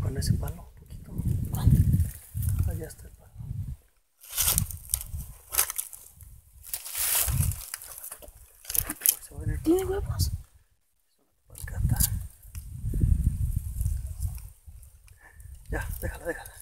en ese palo un poquito. Allá está el palo. Se va a venir. ¿Tiene huevos? Es una palcata. Ya, déjala.